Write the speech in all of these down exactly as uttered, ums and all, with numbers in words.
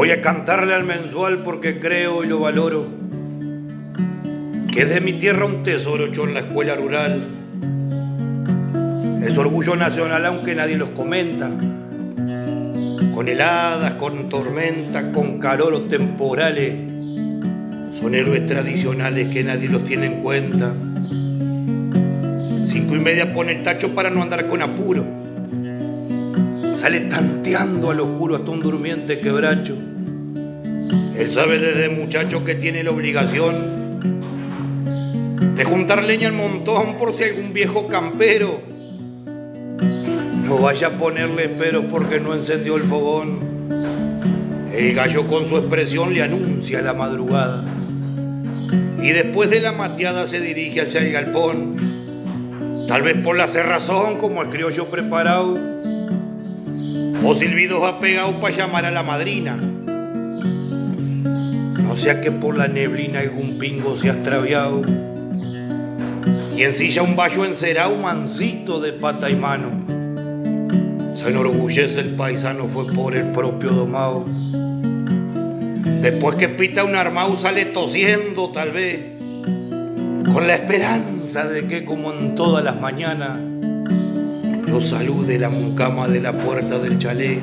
Voy a cantarle al mensual porque creo y lo valoro, que es de mi tierra un tesoro hecho en la escuela rural. Es orgullo nacional aunque nadie los comenta, con heladas, con tormenta, con calor o temporales. Son héroes tradicionales que nadie los tiene en cuenta. Cinco y media pone el tacho para no andar con apuro. Sale tanteando al oscuro hasta un durmiente quebracho. Él sabe desde muchacho que tiene la obligación de juntar leña al montón por si algún viejo campero no vaya a ponerle peros porque no encendió el fogón. El gallo con su expresión le anuncia la madrugada y después de la mateada se dirige hacia el galpón, tal vez por la cerrazón como el criollo preparado, o silbidos apegados para llamar a la madrina. No sea que por la neblina algún pingo se ha extraviado y ensilla un vallo encerado mansito de pata y mano. Se enorgullece el paisano, fue por el propio domado. Después que pita un armao sale tosiendo tal vez, con la esperanza de que como en todas las mañanas lo salude la mucama de la puerta del chalet.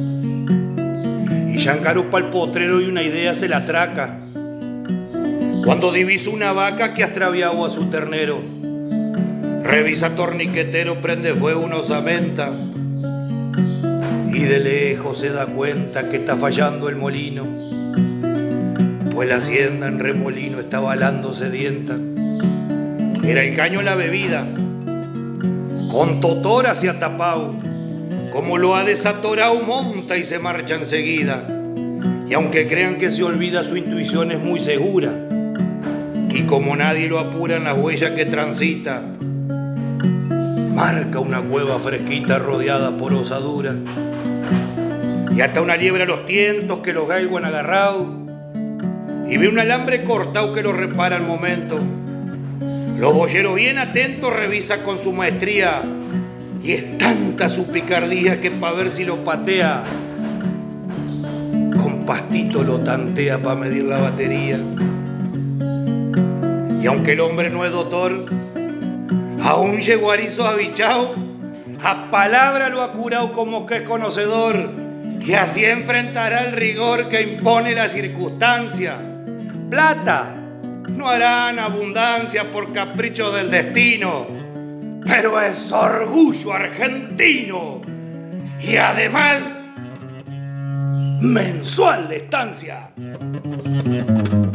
Y ya engarupa el potrero y una idea se la atraca cuando divisa una vaca que ha extraviado a su ternero. Revisa torniquetero, prende fuego una osamenta y de lejos se da cuenta que está fallando el molino, pues la hacienda en remolino está balando sedienta. Era el caño la bebida, con totora se ha tapado, como lo ha desatorado monta y se marcha enseguida. Y aunque crean que se olvida, su intuición es muy segura, y como nadie lo apura en la huella que transita, marca una cueva fresquita rodeada por osadura. Y hasta una liebre a los tientos que los galgos han agarrado, y ve un alambre cortado que lo repara al momento. Los boyeros bien atentos revisa con su maestría, y es tanta su picardía que pa' ver si lo patea, con pastito lo tantea pa' medir la batería. Y aunque el hombre no es doctor, aún yeguarizo abichao, a palabra lo ha curado como que es conocedor, y así enfrentará el rigor que impone la circunstancia. Plata no harán abundancia por capricho del destino, pero es orgullo argentino y además mensual de estancia.